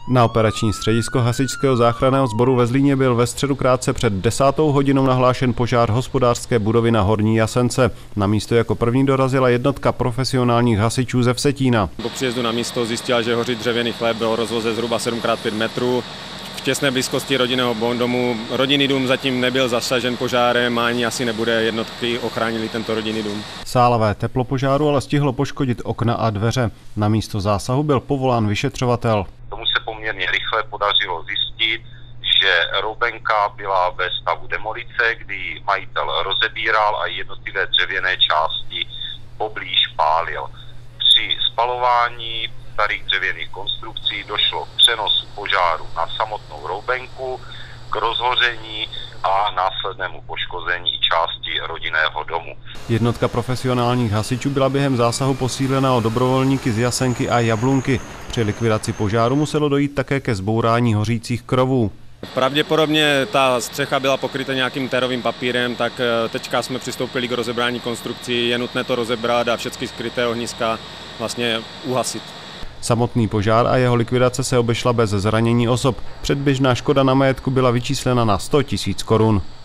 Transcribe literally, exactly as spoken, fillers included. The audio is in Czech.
Na operační středisko hasičského záchranného sboru ve Zlíně byl ve středu krátce před desátou hodinou nahlášen požár hospodářské budovy na Horní Jasence. Na místo jako první dorazila jednotka profesionálních hasičů ze Vsetína. Po příjezdu na místo zjistila, že hoří dřevěný chléb, byl rozloze zhruba sedm krát pět metrů. V těsné blízkosti rodinného domu. Rodinný dům zatím nebyl zasažen požárem, ani asi nebude, jednotky ochránili tento rodinný dům. Sálavé teplo požáru ale stihlo poškodit okna a dveře. Na místo zásahu byl povolán vyšetřovatel. Tomu se poměrně rychle podařilo zjistit, že roubenka byla ve stavu demolice, kdy majitel rozebíral a jednotlivé dřevěné části poblíž pálil. Při spalování starých dřevěných konstrukcí došlo k přenosu požáru na samotnou roubenku, k rozhoření a následnému poškození části rodinného domu. Jednotka profesionálních hasičů byla během zásahu posílena o dobrovolníky z Jasenky a Jablunky. Při likvidaci požáru muselo dojít také ke zbourání hořících krovů. Pravděpodobně ta střecha byla pokryta nějakým térovým papírem, tak teďka jsme přistoupili k rozebrání konstrukcí. Je nutné to rozebrat a všechny skryté ohniska vlastně uhasit. Samotný požár a jeho likvidace se obešla bez zranění osob. Předběžná škoda na majetku byla vyčíslena na sto tisíc korun.